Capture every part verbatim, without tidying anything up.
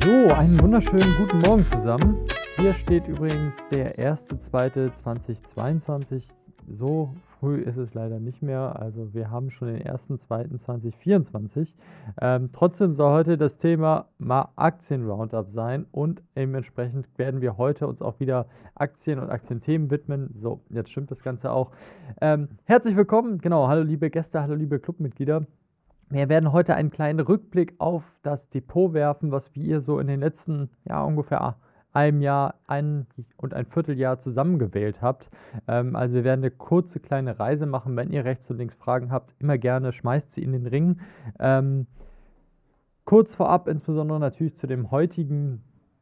So, einen wunderschönen guten Morgen zusammen. Hier steht übrigens der erste zweite zweitausendzweiundzwanzig. So früh ist es leider nicht mehr. Also wir haben schon den ersten zweiten zweitausendvierundzwanzig. Ähm, trotzdem soll heute das Thema mal Aktien-Roundup sein und dementsprechend werden wir heute uns auch wieder Aktien und Aktienthemen widmen. So, jetzt stimmt das Ganze auch. Ähm, herzlich willkommen. Genau, hallo liebe Gäste, hallo liebe Clubmitglieder. Wir werden heute einen kleinen Rückblick auf das Depot werfen, was wir so in den letzten, ja, ungefähr einem Jahr ein und ein Vierteljahr zusammengewählt habt. Ähm, also wir werden eine kurze kleine Reise machen. Wenn ihr rechts und links Fragen habt, immer gerne schmeißt sie in den Ring. Ähm, kurz vorab, insbesondere natürlich zu dem heutigen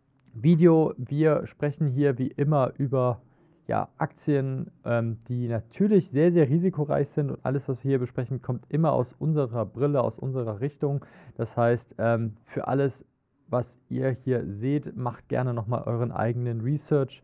Video. Wir sprechen hier wie immer über ja, Aktien, ähm, die natürlich sehr, sehr risikoreich sind und alles, was wir hier besprechen, kommt immer aus unserer Brille, aus unserer Richtung. Das heißt, ähm, für alles, was ihr hier seht, macht gerne nochmal euren eigenen Research.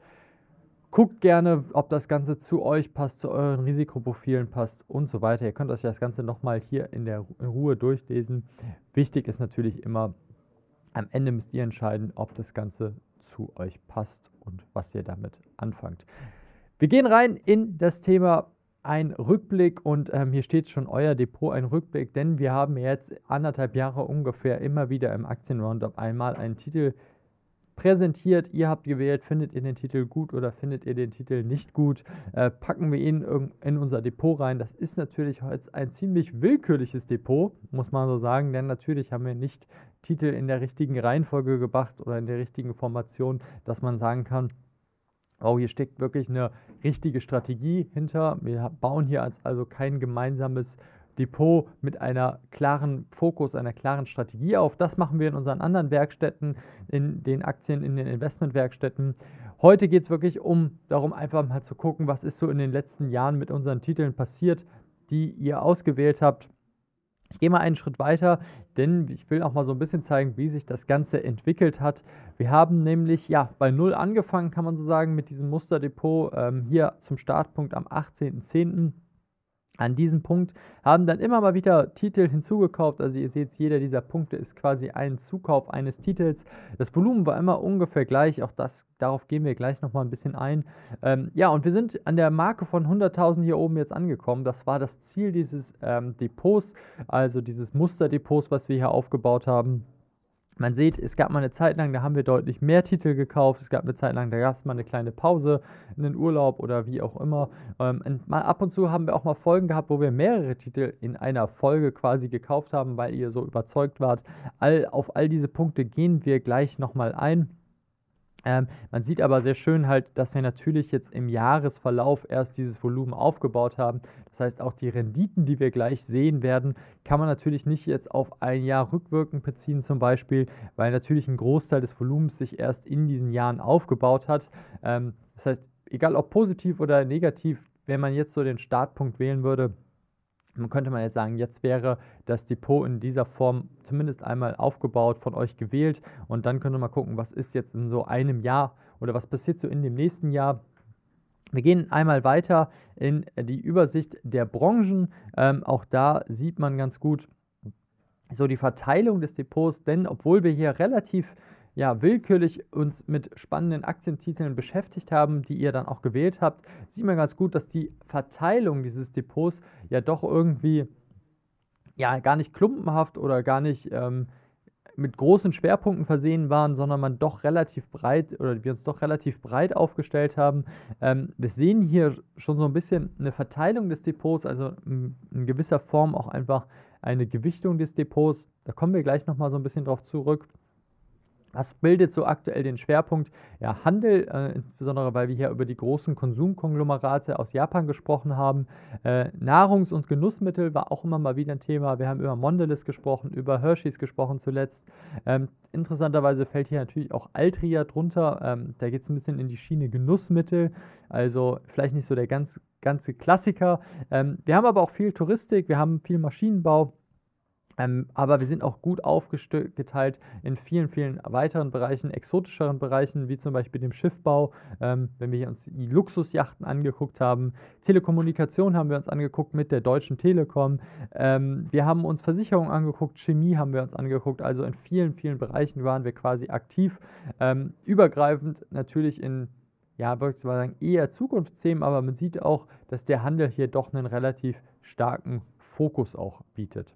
Guckt gerne, ob das Ganze zu euch passt, zu euren Risikoprofilen passt und so weiter. Ihr könnt euch das Ganze nochmal hier in der in Ruhe durchlesen. Wichtig ist natürlich immer, am Ende müsst ihr entscheiden, ob das Ganze zu euch passt und was ihr damit anfangt. Wir gehen rein in das Thema ein Rückblick und ähm, hier steht schon euer Depot, ein Rückblick, denn wir haben jetzt anderthalb Jahre ungefähr immer wieder im Aktien-Roundup einmal einen Titel präsentiert. Ihr habt gewählt, findet ihr den Titel gut oder findet ihr den Titel nicht gut, äh, packen wir ihn in unser Depot rein. Das ist natürlich heute ein ziemlich willkürliches Depot, muss man so sagen, denn natürlich haben wir nicht Titel in der richtigen Reihenfolge gebracht oder in der richtigen Formation, dass man sagen kann, oh, hier steckt wirklich eine richtige Strategie hinter. Wir bauen hier also kein gemeinsames Depot mit einer klaren Fokus, einer klaren Strategie auf. Das machen wir in unseren anderen Werkstätten, in den Aktien, in den Investmentwerkstätten. Heute geht es wirklich um darum, einfach mal zu gucken, was ist so in den letzten Jahren mit unseren Titeln passiert, die ihr ausgewählt habt. Ich gehe mal einen Schritt weiter, denn ich will auch mal so ein bisschen zeigen, wie sich das Ganze entwickelt hat. Wir haben nämlich ja bei Null angefangen, kann man so sagen, mit diesem Musterdepot ähm, hier zum Startpunkt am achtzehnten zehnten An diesem Punkt haben dann immer mal wieder Titel hinzugekauft. Also ihr seht, jeder dieser Punkte ist quasi ein Zukauf eines Titels. Das Volumen war immer ungefähr gleich. Auch das, darauf gehen wir gleich nochmal ein bisschen ein. Ähm, ja, und wir sind an der Marke von hunderttausend hier oben jetzt angekommen. Das war das Ziel dieses ähm, Depots, also dieses Musterdepots, was wir hier aufgebaut haben. Man sieht, es gab mal eine Zeit lang, da haben wir deutlich mehr Titel gekauft. Es gab eine Zeit lang, da gab es mal eine kleine Pause, einen Urlaub oder wie auch immer. Ähm, und mal ab und zu haben wir auch mal Folgen gehabt, wo wir mehrere Titel in einer Folge quasi gekauft haben, weil ihr so überzeugt wart. All, auf all diese Punkte gehen wir gleich nochmal ein. Ähm, man sieht aber sehr schön halt, dass wir natürlich jetzt im Jahresverlauf erst dieses Volumen aufgebaut haben. Das heißt, auch die Renditen, die wir gleich sehen werden, kann man natürlich nicht jetzt auf ein Jahr rückwirkend beziehen zum Beispiel, weil natürlich ein Großteil des Volumens sich erst in diesen Jahren aufgebaut hat. Ähm, das heißt, egal ob positiv oder negativ, wenn man jetzt so den Startpunkt wählen würde, dann könnte man jetzt sagen, jetzt wäre das Depot in dieser Form zumindest einmal aufgebaut, von euch gewählt und dann könnt ihr mal gucken, was ist jetzt in so einem Jahr oder was passiert so in dem nächsten Jahr. Wir gehen einmal weiter in die Übersicht der Branchen. Ähm, auch da sieht man ganz gut so die Verteilung des Depots, denn obwohl wir hier relativ ja, willkürlich uns mit spannenden Aktientiteln beschäftigt haben, die ihr dann auch gewählt habt, sieht man ganz gut, dass die Verteilung dieses Depots ja doch irgendwie ja gar nicht klumpenhaft oder gar nicht ähm, mit großen Schwerpunkten versehen waren, sondern man doch relativ breit oder wir uns doch relativ breit aufgestellt haben. Ähm, wir sehen hier schon so ein bisschen eine Verteilung des Depots, also in, in gewisser Form auch einfach eine Gewichtung des Depots. Da kommen wir gleich nochmal so ein bisschen drauf zurück. Was bildet so aktuell den Schwerpunkt? Ja, Handel, äh, insbesondere weil wir hier über die großen Konsumkonglomerate aus Japan gesprochen haben. Äh, Nahrungs- und Genussmittel war auch immer mal wieder ein Thema. Wir haben über Mondelez gesprochen, über Hershey's gesprochen zuletzt. Ähm, interessanterweise fällt hier natürlich auch Altria drunter. Ähm, da geht es ein bisschen in die Schiene Genussmittel, also vielleicht nicht so der ganz, ganze Klassiker. Ähm, wir haben aber auch viel Touristik, wir haben viel Maschinenbau. Ähm, aber wir sind auch gut aufgeteilt in vielen, vielen weiteren Bereichen, exotischeren Bereichen, wie zum Beispiel dem Schiffbau, ähm, wenn wir hier uns die Luxusjachten angeguckt haben. Telekommunikation haben wir uns angeguckt mit der Deutschen Telekom. Ähm, wir haben uns Versicherungen angeguckt, Chemie haben wir uns angeguckt. Also in vielen, vielen Bereichen waren wir quasi aktiv. Ähm, übergreifend natürlich in, ja, würde ich mal sagen, eher Zukunftsthemen, aber man sieht auch, dass der Handel hier doch einen relativ starken Fokus auch bietet.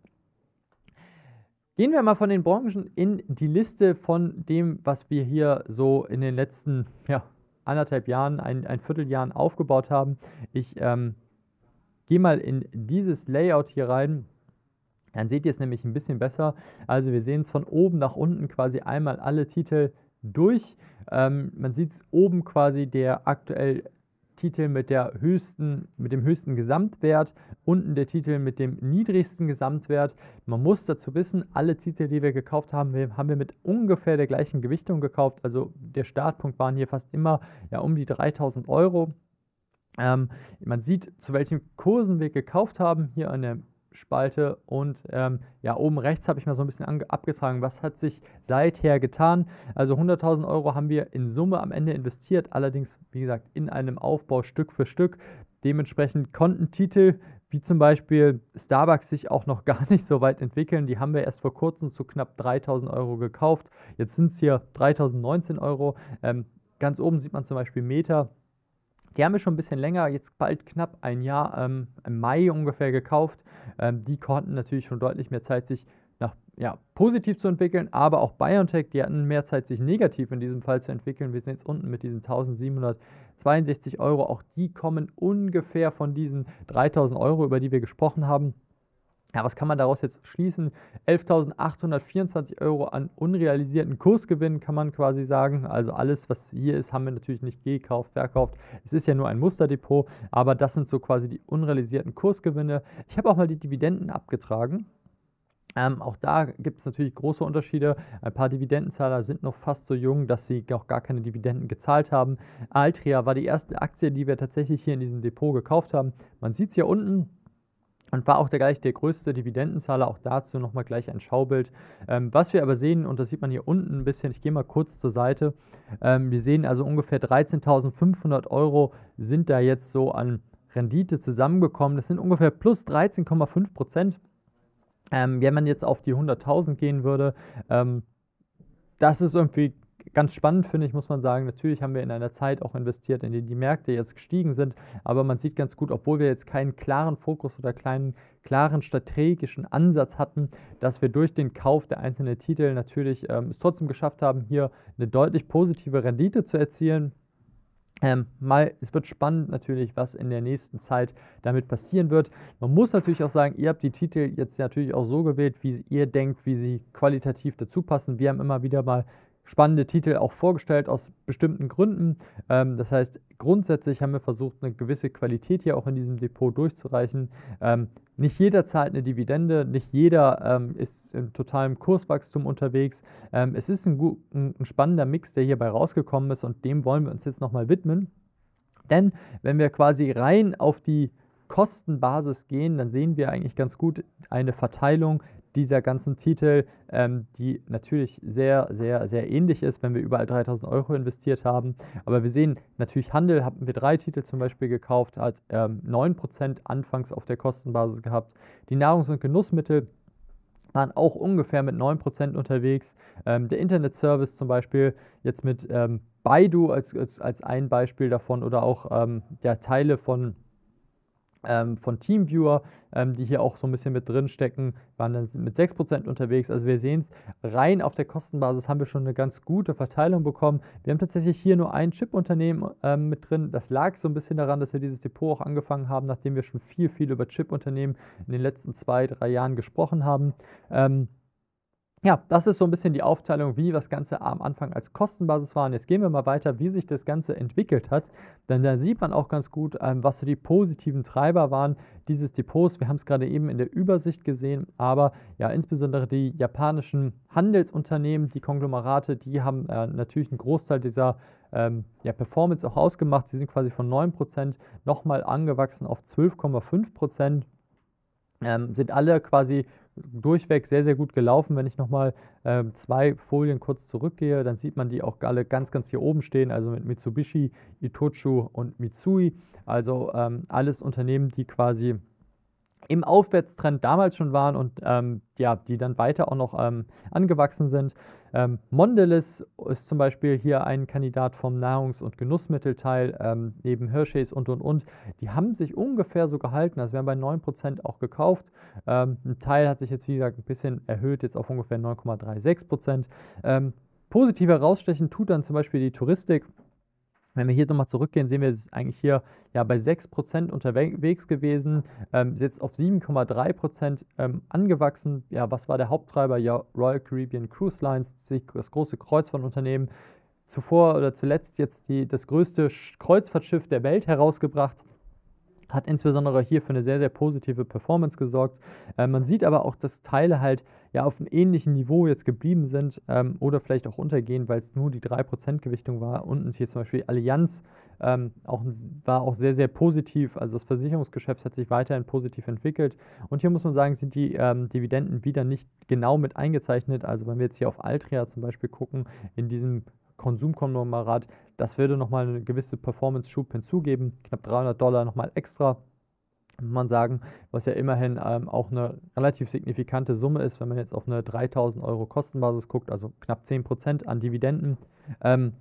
Gehen wir mal von den Branchen in die Liste von dem, was wir hier so in den letzten, ja, anderthalb Jahren, ein, ein Vierteljahren aufgebaut haben. Ich ähm, gehe mal in dieses Layout hier rein. Dann seht ihr es nämlich ein bisschen besser. Also wir sehen es von oben nach unten quasi einmal alle Titel durch. Ähm, man sieht es oben quasi der aktuell Titel mit, der höchsten, mit dem höchsten Gesamtwert, unten der Titel mit dem niedrigsten Gesamtwert. Man muss dazu wissen, alle Titel, die wir gekauft haben, wir, haben wir mit ungefähr der gleichen Gewichtung gekauft. Also der Startpunkt waren hier fast immer ja, um die dreitausend Euro. Ähm, man sieht, zu welchen Kursen wir gekauft haben, hier an der Spalte, und ähm, ja, oben rechts habe ich mal so ein bisschen abgetragen, was hat sich seither getan. Also hunderttausend Euro haben wir in Summe am Ende investiert, allerdings, wie gesagt, in einem Aufbau Stück für Stück. Dementsprechend konnten Titel wie zum Beispiel Starbucks sich auch noch gar nicht so weit entwickeln. Die haben wir erst vor kurzem zu knapp dreitausend Euro gekauft. Jetzt sind es hier dreitausendneunzehn Euro. Ähm, ganz oben sieht man zum Beispiel Meta. Die haben wir schon ein bisschen länger, jetzt bald knapp ein Jahr, ähm, im Mai ungefähr gekauft. Ähm, die konnten natürlich schon deutlich mehr Zeit, sich nach, ja, positiv zu entwickeln, aber auch BioNTech, die hatten mehr Zeit, sich negativ in diesem Fall zu entwickeln. Wir sehen es unten mit diesen eintausendsiebenhundertzweiundsechzig Euro. Auch die kommen ungefähr von diesen dreitausend Euro, über die wir gesprochen haben. Ja, was kann man daraus jetzt schließen? elftausendachthundertvierundzwanzig Euro an unrealisierten Kursgewinn, kann man quasi sagen. Also alles, was hier ist, haben wir natürlich nicht gekauft, verkauft. Es ist ja nur ein Musterdepot, aber das sind so quasi die unrealisierten Kursgewinne. Ich habe auch mal die Dividenden abgetragen. Ähm, auch da gibt es natürlich große Unterschiede. Ein paar Dividendenzahler sind noch fast so jung, dass sie auch gar keine Dividenden gezahlt haben. Altria war die erste Aktie, die wir tatsächlich hier in diesem Depot gekauft haben. Man sieht es hier unten. Und war auch der gleich der größte Dividendenzahler, auch dazu nochmal gleich ein Schaubild. Ähm, was wir aber sehen, und das sieht man hier unten ein bisschen, ich gehe mal kurz zur Seite, ähm, wir sehen also ungefähr dreizehntausendfünfhundert Euro sind da jetzt so an Rendite zusammengekommen. Das sind ungefähr plus dreizehn Komma fünf Prozent. Ähm, wenn man jetzt auf die hunderttausend gehen würde, ähm, das ist irgendwie ganz spannend, finde ich, muss man sagen. Natürlich haben wir in einer Zeit auch investiert, in der die Märkte jetzt gestiegen sind, aber man sieht ganz gut, obwohl wir jetzt keinen klaren Fokus oder keinen klaren strategischen Ansatz hatten, dass wir durch den Kauf der einzelnen Titel natürlich ähm, es trotzdem geschafft haben, hier eine deutlich positive Rendite zu erzielen. Ähm, mal, es wird spannend natürlich, was in der nächsten Zeit damit passieren wird. Man muss natürlich auch sagen, ihr habt die Titel jetzt natürlich auch so gewählt, wie ihr denkt, wie sie qualitativ dazu passen. Wir haben immer wieder mal spannende Titel auch vorgestellt aus bestimmten Gründen. Ähm, das heißt, grundsätzlich haben wir versucht, eine gewisse Qualität hier auch in diesem Depot durchzureichen. Ähm, nicht jeder zahlt eine Dividende, nicht jeder ähm, ist in totalem Kurswachstum unterwegs. Ähm, es ist ein, gut, ein, ein spannender Mix, der hierbei rausgekommen ist, und dem wollen wir uns jetzt nochmal widmen. Denn wenn wir quasi rein auf die Kostenbasis gehen, dann sehen wir eigentlich ganz gut eine Verteilung dieser ganzen Titel, ähm, die natürlich sehr, sehr, sehr ähnlich ist, wenn wir überall dreitausend Euro investiert haben. Aber wir sehen natürlich, Handel haben wir drei Titel zum Beispiel gekauft, hat ähm, neun Prozent anfangs auf der Kostenbasis gehabt. Die Nahrungs- und Genussmittel waren auch ungefähr mit neun Prozent unterwegs. Ähm, der Internetservice zum Beispiel jetzt mit ähm, Baidu als, als, als ein Beispiel davon, oder auch ähm, ja, Teile von Ähm, von TeamViewer, ähm, die hier auch so ein bisschen mit drin stecken, waren dann mit sechs Prozent unterwegs. Also wir sehen es, rein auf der Kostenbasis haben wir schon eine ganz gute Verteilung bekommen. Wir haben tatsächlich hier nur ein Chip-Unternehmen ähm, mit drin. Das lag so ein bisschen daran, dass wir dieses Depot auch angefangen haben, nachdem wir schon viel, viel über Chip-Unternehmen in den letzten zwei, drei Jahren gesprochen haben. Ähm, Ja, das ist so ein bisschen die Aufteilung, wie das Ganze am Anfang als Kostenbasis war. Und jetzt gehen wir mal weiter, wie sich das Ganze entwickelt hat. Denn da sieht man auch ganz gut, ähm, was so die positiven Treiber waren dieses Depots. Wir haben es gerade eben in der Übersicht gesehen, aber ja, insbesondere die japanischen Handelsunternehmen, die Konglomerate, die haben äh, natürlich einen Großteil dieser ähm, ja, Performance auch ausgemacht. Sie sind quasi von neun Prozent nochmal angewachsen auf zwölf Komma fünf Prozent. Ähm, sind alle quasi durchweg sehr, sehr gut gelaufen. Wenn ich nochmal äh, zwei Folien kurz zurückgehe, dann sieht man die auch alle ganz, ganz hier oben stehen, also mit Mitsubishi, Itochu und Mitsui. Also ähm, alles Unternehmen, die quasi im Aufwärtstrend damals schon waren und ähm, ja, die dann weiter auch noch ähm, angewachsen sind. Ähm, Mondelez ist zum Beispiel hier ein Kandidat vom Nahrungs- und Genussmittelteil, ähm, neben Hershey's und und und. Die haben sich ungefähr so gehalten, also wir haben bei neun Prozent auch gekauft. Ähm, ein Teil hat sich jetzt, wie gesagt, ein bisschen erhöht, jetzt auf ungefähr neun Komma sechsunddreißig Prozent. Ähm, positiv herausstechen tut dann zum Beispiel die Touristik. Wenn wir hier nochmal zurückgehen, sehen wir, es ist eigentlich hier ja bei sechs Prozent unterwegs gewesen, ähm, ist jetzt auf sieben Komma drei Prozent ähm, angewachsen. Ja, was war der Haupttreiber? Ja, Royal Caribbean Cruise Lines, das große Kreuzfahrtunternehmen. Zuvor oder zuletzt jetzt die, das größte Kreuzfahrtschiff der Welt herausgebracht. Hat insbesondere hier für eine sehr, sehr positive Performance gesorgt. Äh, man sieht aber auch, dass Teile halt ja auf einem ähnlichen Niveau jetzt geblieben sind ähm, oder vielleicht auch untergehen, weil es nur die drei Prozent Gewichtung war. Unten hier zum Beispiel Allianz ähm, auch, war auch sehr, sehr positiv. Also das Versicherungsgeschäft hat sich weiterhin positiv entwickelt. Und hier muss man sagen, sind die ähm, Dividenden wieder nicht genau mit eingezeichnet. Also wenn wir jetzt hier auf Altria zum Beispiel gucken, in diesem Konsumkonglomerat, das würde nochmal eine gewisse Performance-Schub hinzugeben, knapp dreihundert Dollar nochmal extra, muss man sagen, was ja immerhin ähm, auch eine relativ signifikante Summe ist, wenn man jetzt auf eine dreitausend Euro Kostenbasis guckt, also knapp zehn Prozent an Dividenden. Ähm,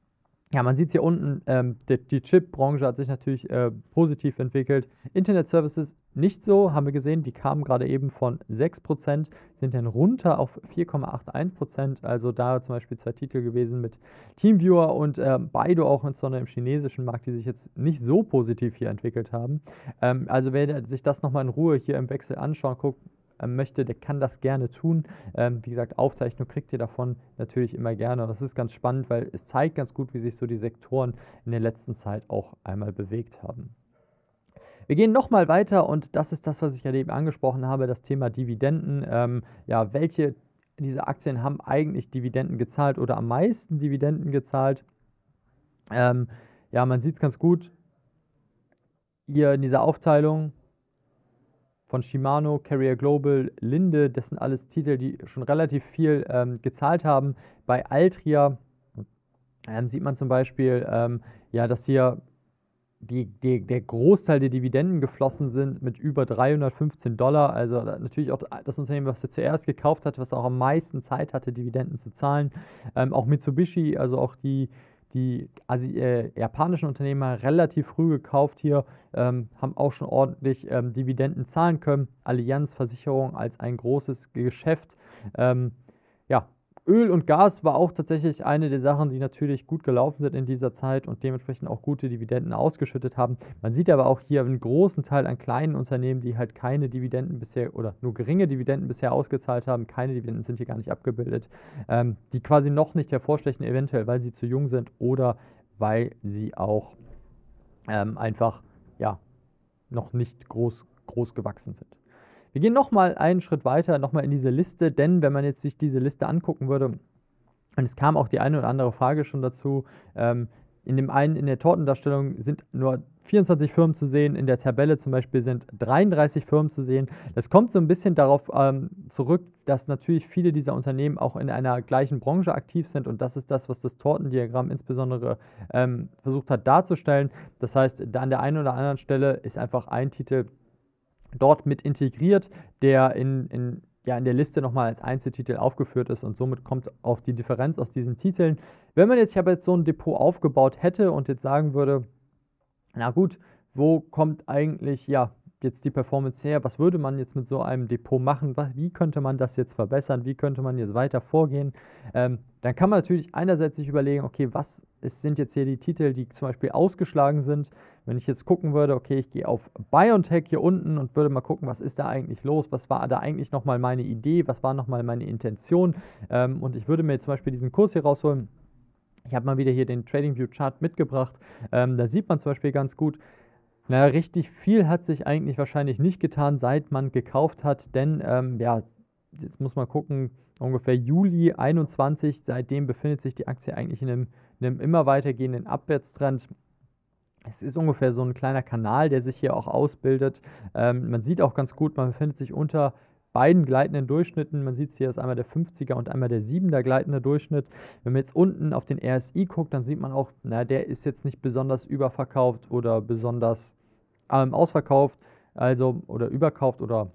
Ja, man sieht es hier unten, ähm, die, die Chip-Branche hat sich natürlich äh, positiv entwickelt. Internet-Services nicht so, haben wir gesehen, die kamen gerade eben von sechs Prozent, sind dann runter auf vier Komma einundachtzig Prozent. Also da zum Beispiel zwei Titel gewesen mit TeamViewer und äh, Baidu auch insbesondere im chinesischen Markt, die sich jetzt nicht so positiv hier entwickelt haben. Ähm, also wer sich das nochmal in Ruhe hier im Wechsel anschauen, guckt, möchte, der kann das gerne tun. Ähm, wie gesagt, Aufzeichnung kriegt ihr davon natürlich immer gerne. Und das ist ganz spannend, weil es zeigt ganz gut, wie sich so die Sektoren in der letzten Zeit auch einmal bewegt haben. Wir gehen nochmal weiter und das ist das, was ich gerade eben angesprochen habe, das Thema Dividenden. Ähm, ja, welche dieser Aktien haben eigentlich Dividenden gezahlt oder am meisten Dividenden gezahlt? Ähm, ja, man sieht es ganz gut hier in dieser Aufteilung von Shimano, Carrier Global, Linde, das sind alles Titel, die schon relativ viel ähm, gezahlt haben. Bei Altria ähm, sieht man zum Beispiel, ähm, ja, dass hier die, die, der Großteil der Dividenden geflossen sind mit über dreihundertfünfzehn Dollar. Also natürlich auch das Unternehmen, was er zuerst gekauft hat, was auch am meisten Zeit hatte, Dividenden zu zahlen. Ähm, auch Mitsubishi, also auch die Die Asi äh, japanischen Unternehmer relativ früh gekauft hier, ähm, haben auch schon ordentlich ähm, Dividenden zahlen können. Allianz Versicherung als ein großes Geschäft. Ähm, ja, Öl und Gas war auch tatsächlich eine der Sachen, die natürlich gut gelaufen sind in dieser Zeit und dementsprechend auch gute Dividenden ausgeschüttet haben. Man sieht aber auch hier einen großen Teil an kleinen Unternehmen, die halt keine Dividenden bisher oder nur geringe Dividenden bisher ausgezahlt haben. Keine Dividenden sind hier gar nicht abgebildet, ähm, die quasi noch nicht hervorstechen, eventuell weil sie zu jung sind oder weil sie auch ähm, einfach ja, noch nicht groß, groß gewachsen sind. Wir gehen nochmal einen Schritt weiter, nochmal in diese Liste, denn wenn man jetzt sich diese Liste angucken würde, und es kam auch die eine oder andere Frage schon dazu, ähm, in dem einen, in der Tortendarstellung sind nur vierundzwanzig Firmen zu sehen, in der Tabelle zum Beispiel sind dreiunddreißig Firmen zu sehen. Das kommt so ein bisschen darauf ähm, zurück, dass natürlich viele dieser Unternehmen auch in einer gleichen Branche aktiv sind und das ist das, was das Tortendiagramm insbesondere ähm, versucht hat darzustellen. Das heißt, an der einen oder anderen Stelle ist einfach ein Titel dort mit integriert, der in, in, ja, in der Liste nochmal als Einzeltitel aufgeführt ist und somit kommt auf die Differenz aus diesen Titeln. Wenn man jetzt, ich habe jetzt so ein Depot aufgebaut hätte und jetzt sagen würde, na gut, wo kommt eigentlich, ja, jetzt die Performance her? Was würde man jetzt mit so einem Depot machen? Was, wie könnte man das jetzt verbessern? Wie könnte man jetzt weiter vorgehen? Ähm, dann kann man natürlich einerseits sich überlegen, okay, was ist, sind jetzt hier die Titel, die zum Beispiel ausgeschlagen sind? Wenn ich jetzt gucken würde, okay, ich gehe auf BioNTech hier unten und würde mal gucken, was ist da eigentlich los? Was war da eigentlich nochmal meine Idee? Was war nochmal meine Intention? Ähm, und ich würde mir zum Beispiel diesen Kurs hier rausholen. Ich habe mal wieder hier den TradingView-Chart mitgebracht. Ähm, da sieht man zum Beispiel ganz gut, naja, richtig viel hat sich eigentlich wahrscheinlich nicht getan, seit man gekauft hat, denn ähm, ja, jetzt muss man gucken, ungefähr Juli einundzwanzig, seitdem befindet sich die Aktie eigentlich in einem, in einem immer weitergehenden Abwärtstrend. Es ist ungefähr so ein kleiner Kanal, der sich hier auch ausbildet. Ähm, man sieht auch ganz gut, man befindet sich unter beiden gleitenden Durchschnitten. Man sieht es hier, ist einmal der fünfziger und einmal der siebender gleitende Durchschnitt. Wenn man jetzt unten auf den R S I guckt, dann sieht man auch, na, der ist jetzt nicht besonders überverkauft oder besonders ähm, ausverkauft, also oder überkauft oder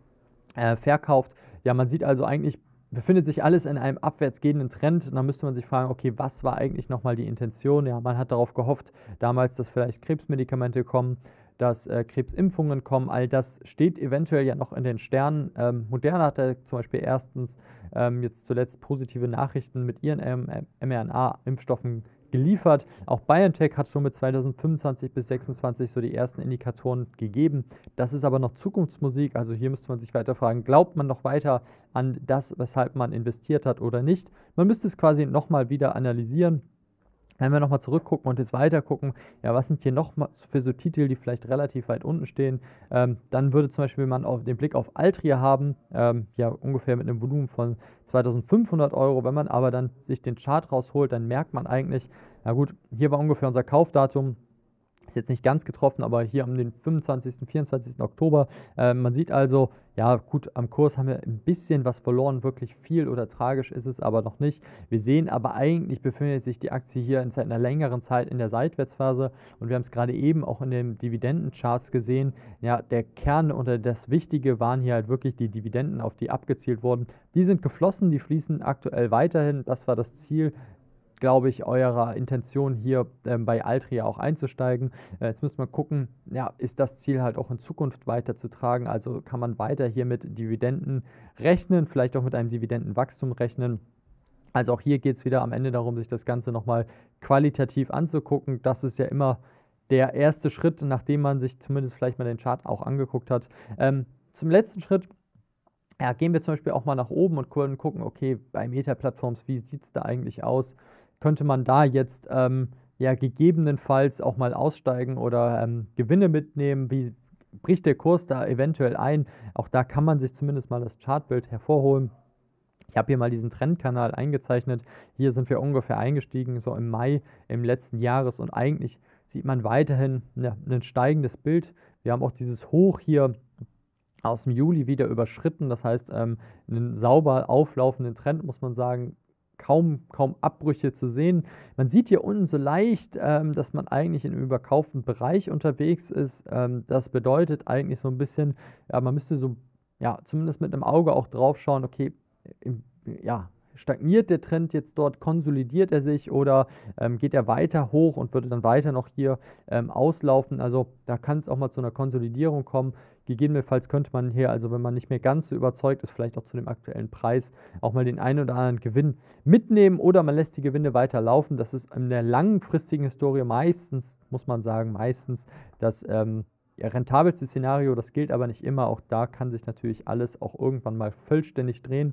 äh, verkauft. Ja, man sieht also eigentlich, befindet sich alles in einem abwärts gehenden Trend. Und dann müsste man sich fragen, okay, was war eigentlich nochmal die Intention? Ja, man hat darauf gehofft, damals, dass vielleicht Krebsmedikamente kommen, dass äh, Krebsimpfungen kommen. All das steht eventuell ja noch in den Sternen. Ähm, Moderna hat ja zum Beispiel erstens ähm, jetzt zuletzt positive Nachrichten mit ihren mRNA-Impfstoffen geliefert. Auch BioNTech hat schon mit zweitausendfünfundzwanzig bis zweitausendsechsundzwanzig so die ersten Indikatoren gegeben. Das ist aber noch Zukunftsmusik, also hier müsste man sich weiter fragen, glaubt man noch weiter an das, weshalb man investiert hat oder nicht? Man müsste es quasi nochmal wieder analysieren. Wenn wir nochmal zurückgucken und jetzt weiter gucken, ja, was sind hier noch mal für so Titel, die vielleicht relativ weit unten stehen, ähm, dann würde zum Beispiel man auf den Blick auf Altria haben, ähm, ja, ungefähr mit einem Volumen von zweitausendfünfhundert Euro. Wenn man aber dann sich den Chart rausholt, dann merkt man eigentlich, na gut, hier war ungefähr unser Kaufdatum. Ist jetzt nicht ganz getroffen, aber hier um den fünfundzwanzigsten, vierundzwanzigsten Oktober. Äh, man sieht also, ja gut, am Kurs haben wir ein bisschen was verloren, wirklich viel oder tragisch ist es aber noch nicht. Wir sehen aber eigentlich befindet sich die Aktie hier in seit einer längeren Zeit in der Seitwärtsphase und wir haben es gerade eben auch in den Dividendencharts gesehen. Ja, der Kern oder das Wichtige waren hier halt wirklich die Dividenden, auf die abgezielt wurden. Die sind geflossen, die fließen aktuell weiterhin. Das war das Ziel, glaube ich, eurer Intention hier ähm, bei Altria auch einzusteigen. Äh, jetzt müssen wir gucken, ja, ist das Ziel halt auch in Zukunft weiterzutragen? Also kann man weiter hier mit Dividenden rechnen, vielleicht auch mit einem Dividendenwachstum rechnen. Also auch hier geht es wieder am Ende darum, sich das Ganze nochmal qualitativ anzugucken. Das ist ja immer der erste Schritt, nachdem man sich zumindest vielleicht mal den Chart auch angeguckt hat. Ähm, zum letzten Schritt. Ja, gehen wir zum Beispiel auch mal nach oben und können gucken, okay, bei Meta-Plattforms, wie sieht es da eigentlich aus? Könnte man da jetzt ähm, ja gegebenenfalls auch mal aussteigen oder ähm, Gewinne mitnehmen? Wie bricht der Kurs da eventuell ein? Auch da kann man sich zumindest mal das Chartbild hervorholen. Ich habe hier mal diesen Trendkanal eingezeichnet. Hier sind wir ungefähr eingestiegen, so im Mai im letzten Jahres und eigentlich sieht man weiterhin ja, ein steigendes Bild. Wir haben auch dieses Hoch hier aus dem Juli wieder überschritten. Das heißt, ähm, einen sauber auflaufenden Trend, muss man sagen, kaum, kaum Abbrüche zu sehen. Man sieht hier unten so leicht, ähm, dass man eigentlich in einem überkauften Bereich unterwegs ist. Ähm, das bedeutet eigentlich so ein bisschen, ja, man müsste so, ja, zumindest mit einem Auge auch drauf schauen, okay, im, ja, stagniert der Trend jetzt dort, konsolidiert er sich oder ähm, geht er weiter hoch und würde dann weiter noch hier ähm, auslaufen? Also da kann es auch mal zu einer Konsolidierung kommen. Gegebenenfalls könnte man hier, also wenn man nicht mehr ganz so überzeugt ist, vielleicht auch zu dem aktuellen Preis, auch mal den einen oder anderen Gewinn mitnehmen oder man lässt die Gewinne weiter laufen. Das ist in der langfristigen Historie meistens, muss man sagen, meistens das ähm, rentabelste Szenario. Das gilt aber nicht immer. Auch da kann sich natürlich alles auch irgendwann mal vollständig drehen.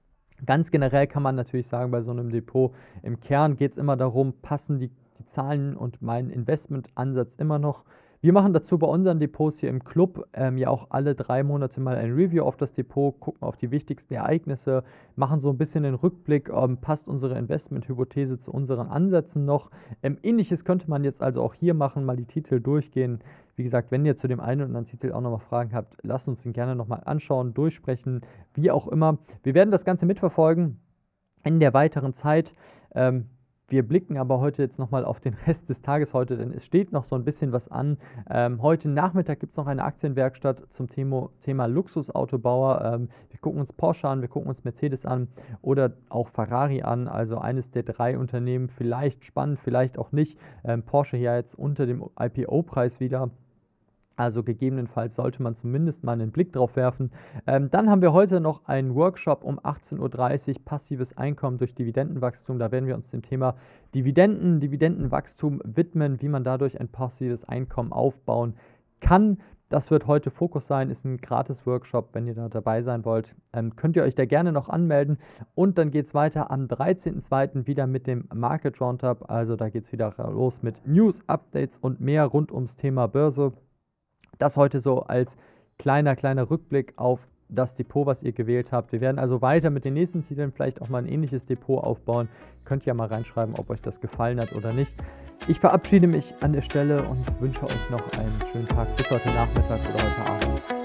Ganz generell kann man natürlich sagen, bei so einem Depot, im Kern geht es immer darum, passen die, die Zahlen und mein Investmentansatz immer noch. Wir machen dazu bei unseren Depots hier im Club ähm, ja auch alle drei Monate mal ein Review auf das Depot, gucken auf die wichtigsten Ereignisse, machen so ein bisschen den Rückblick, ähm, passt unsere Investmenthypothese zu unseren Ansätzen noch. Ähm, Ähnliches könnte man jetzt also auch hier machen, mal die Titel durchgehen. Wie gesagt, wenn ihr zu dem einen oder anderen Titel auch nochmal Fragen habt, lasst uns den gerne nochmal anschauen, durchsprechen, wie auch immer. Wir werden das Ganze mitverfolgen in der weiteren Zeit. Ähm, Wir blicken aber heute jetzt nochmal auf den Rest des Tages heute, denn es steht noch so ein bisschen was an. Ähm, heute Nachmittag gibt es noch eine Aktienwerkstatt zum Thema, Thema Luxusautobauer. Ähm, wir gucken uns Porsche an, wir gucken uns Mercedes an oder auch Ferrari an. Also eines der drei Unternehmen, vielleicht spannend, vielleicht auch nicht. Ähm, Porsche hier jetzt unter dem I P O-Preis wieder. Also gegebenenfalls sollte man zumindest mal einen Blick drauf werfen. Ähm, dann haben wir heute noch einen Workshop um achtzehn Uhr dreißig, passives Einkommen durch Dividendenwachstum. Da werden wir uns dem Thema Dividenden, Dividendenwachstum widmen, wie man dadurch ein passives Einkommen aufbauen kann. Das wird heute Fokus sein, ist ein Gratis-Workshop. Wenn ihr da dabei sein wollt, ähm, könnt ihr euch da gerne noch anmelden. Und dann geht es weiter am dreizehnten zweiten wieder mit dem Market Roundup. Also da geht es wieder los mit News, Updates und mehr rund ums Thema Börse. Das heute so als kleiner, kleiner Rückblick auf das Depot, was ihr gewählt habt. Wir werden also weiter mit den nächsten Titeln vielleicht auch mal ein ähnliches Depot aufbauen. Könnt ihr ja mal reinschreiben, ob euch das gefallen hat oder nicht. Ich verabschiede mich an der Stelle und wünsche euch noch einen schönen Tag bis heute Nachmittag oder heute Abend.